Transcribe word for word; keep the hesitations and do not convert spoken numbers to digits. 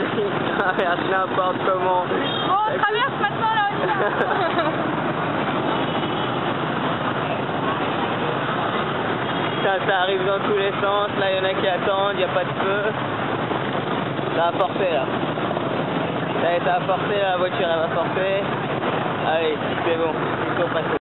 Allez, traverse n'importe comment. Bon, on traverse maintenant là, on y va. Ça, ça arrive dans tous les sens, là il y en a qui attendent, il n'y a pas de feu. Ça va forcer là. Ça, ça va forcer, la voiture elle va forcer. Allez, c'est bon, il faut passer.